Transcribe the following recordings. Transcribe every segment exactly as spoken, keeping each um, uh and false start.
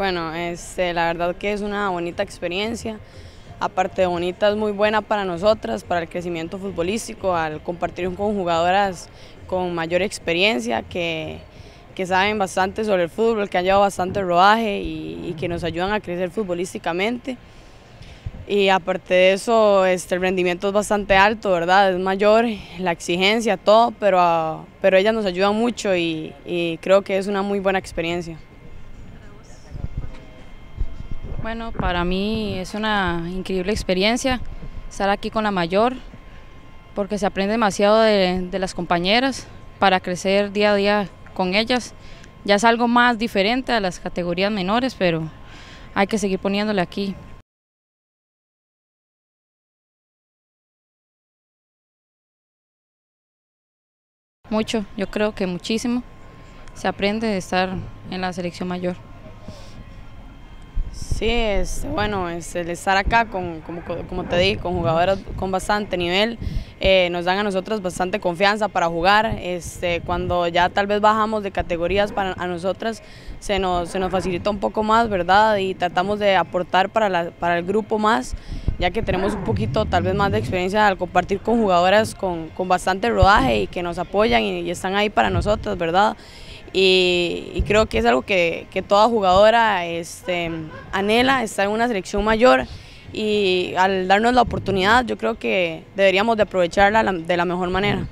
Bueno, este, la verdad que es una bonita experiencia, aparte de bonita es muy buena para nosotras, para el crecimiento futbolístico, al compartir con jugadoras con mayor experiencia, que, que saben bastante sobre el fútbol, que han llevado bastante rodaje y, y que nos ayudan a crecer futbolísticamente. Y aparte de eso, este, el rendimiento es bastante alto, ¿verdad? Es mayor, la exigencia, todo, pero, pero ellas nos ayudan mucho y, y creo que es una muy buena experiencia. Bueno, para mí es una increíble experiencia estar aquí con la mayor, porque se aprende demasiado de, de las compañeras para crecer día a día con ellas. Ya es algo más diferente a las categorías menores, pero hay que seguir poniéndole aquí. Mucho, yo creo que muchísimo se aprende de estar en la selección mayor. Sí, es, bueno, es el estar acá, con, como, como te dije, con jugadoras con bastante nivel, eh, nos dan a nosotros bastante confianza para jugar. Este, cuando ya tal vez bajamos de categorías, para a nosotras se nos, se nos facilita un poco más, ¿verdad? Y tratamos de aportar para, la, para el grupo más, ya que tenemos un poquito tal vez más de experiencia al compartir con jugadoras con, con bastante rodaje y que nos apoyan y, y están ahí para nosotros, ¿verdad? Y, y creo que es algo que, que toda jugadora este, anhela, estar en una selección mayor, y al darnos la oportunidad yo creo que deberíamos de aprovecharla de la mejor manera.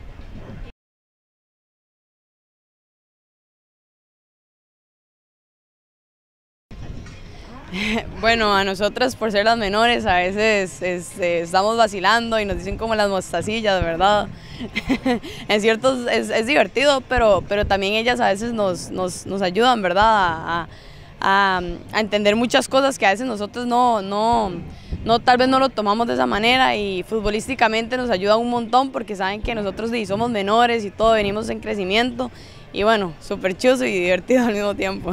Bueno, a nosotras por ser las menores a veces este, estamos vacilando y nos dicen como las mostacillas, ¿verdad? En ciertos es, es divertido, pero, pero también ellas a veces nos, nos, nos ayudan, ¿verdad? A, a, a entender muchas cosas que a veces nosotros no, no, no, tal vez no lo tomamos de esa manera, y futbolísticamente nos ayuda un montón porque saben que nosotros sí, somos menores y todo, venimos en crecimiento, y bueno, súper chuzo y divertido al mismo tiempo.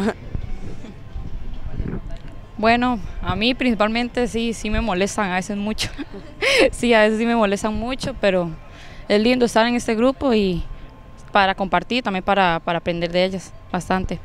Bueno, a mí principalmente sí, sí me molestan a veces mucho. Sí, a veces sí me molestan mucho, pero es lindo estar en este grupo y para compartir, también para, para aprender de ellas bastante.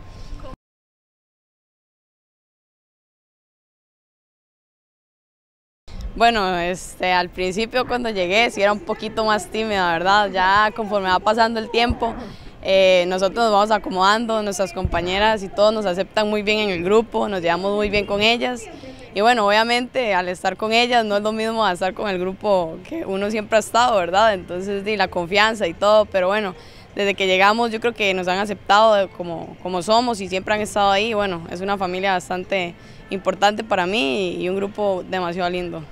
Bueno, este, al principio cuando llegué sí era un poquito más tímida, ¿verdad? Ya conforme va pasando el tiempo, Eh, nosotros nos vamos acomodando, nuestras compañeras y todos nos aceptan muy bien en el grupo, nos llevamos muy bien con ellas, y bueno, obviamente al estar con ellas no es lo mismo a estar con el grupo que uno siempre ha estado, ¿verdad? Entonces sí, la confianza y todo, pero bueno, desde que llegamos yo creo que nos han aceptado como, como somos y siempre han estado ahí. Bueno, es una familia bastante importante para mí y un grupo demasiado lindo.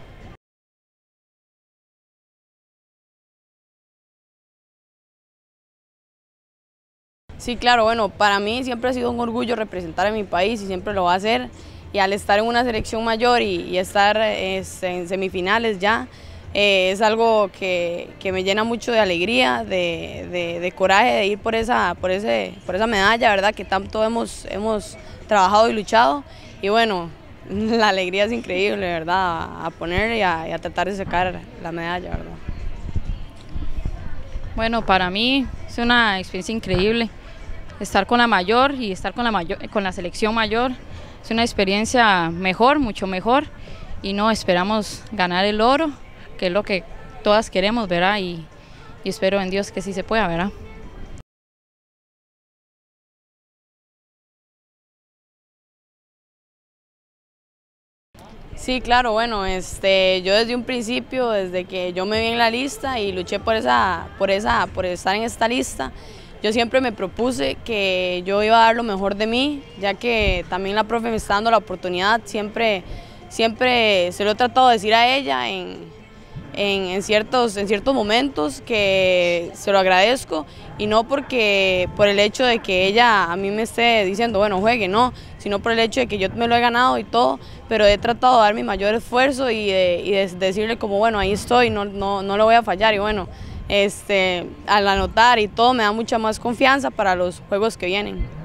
Sí, claro, bueno, para mí siempre ha sido un orgullo representar a mi país y siempre lo va a hacer, y al estar en una selección mayor y, y estar es, en semifinales ya, eh, es algo que, que me llena mucho de alegría, de, de, de coraje de ir por esa, por, ese, por esa medalla, ¿verdad? Que tanto hemos, hemos trabajado y luchado, y bueno, la alegría es increíble, ¿verdad? A poner y a, y a tratar de sacar la medalla, ¿verdad? Bueno, para mí es una experiencia increíble. Estar con la mayor y estar con la, mayor, con la selección mayor es una experiencia mejor, mucho mejor, y no esperamos ganar el oro, que es lo que todas queremos, ¿verdad? Y, y espero en Dios que sí se pueda, ¿verdad? Sí, claro, bueno, este, yo desde un principio, desde que yo me vi en la lista y luché por esa, por esa, por estar en esta lista, yo siempre me propuse que yo iba a dar lo mejor de mí, ya que también la profe me está dando la oportunidad. Siempre, siempre se lo he tratado de decir a ella en, en, en, ciertos, en ciertos momentos, que se lo agradezco, y no porque por el hecho de que ella a mí me esté diciendo, bueno, juegue, no, sino por el hecho de que yo me lo he ganado y todo, pero he tratado de dar mi mayor esfuerzo y de, y de decirle como, bueno, ahí estoy, no, no, no lo voy a fallar, y bueno, Este, al anotar y todo me da mucha más confianza para los juegos que vienen.